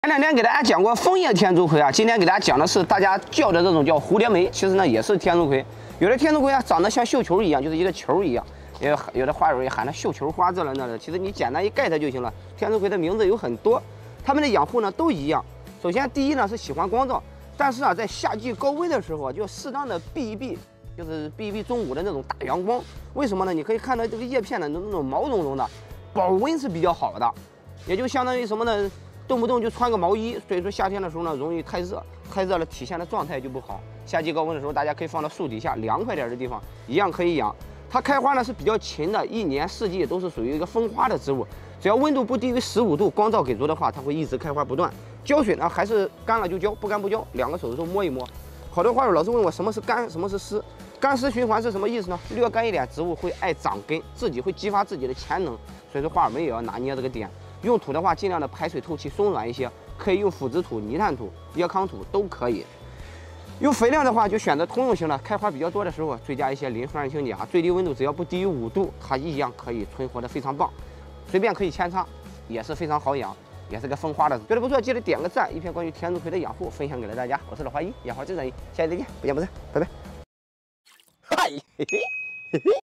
前两天给大家讲过枫叶天竺葵啊，今天给大家讲的是大家叫的这种叫蝴蝶梅，其实呢也是天竺葵。有的天竺葵啊长得像绣球一样，就是一个球一样。有的花友也喊它绣球花这了那的，其实你简单一盖它就行了。天竺葵的名字有很多，它们的养护呢都一样。首先第一呢是喜欢光照，但是啊在夏季高温的时候啊，就适当的避一避，就是避一避中午的那种大阳光。为什么呢？你可以看到这个叶片的那种毛茸茸的，保温是比较好的，也就相当于什么呢？ 动不动就穿个毛衣，所以说夏天的时候呢，容易太热，太热了体现的状态就不好。夏季高温的时候，大家可以放到树底下凉快点的地方，一样可以养。它开花呢是比较勤的，一年四季都是属于一个风花的植物。只要温度不低于15度，光照给足的话，它会一直开花不断。浇水呢还是干了就浇，不干不浇，两个手指头摸一摸。好多花友老是问我什么是干，什么是湿？干湿循环是什么意思呢？略干一点，植物会爱长根，自己会激发自己的潜能。所以说花友们也要拿捏这个点。 用土的话，尽量的排水透气、松软一些，可以用腐殖土、泥炭土、椰糠土都可以。用肥料的话，就选择通用型的，开花比较多的时候，追加一些磷酸氢钾，最低温度只要不低于5度，它一样可以存活的非常棒。随便可以扦插，也是非常好养，也是个风花的。觉得不错，记得点个赞。一篇关于天竺葵的养护分享给了大家，我是老花一，养花最专一，下期再见，不见不散，拜拜。嗨，嘿嘿嘿嘿。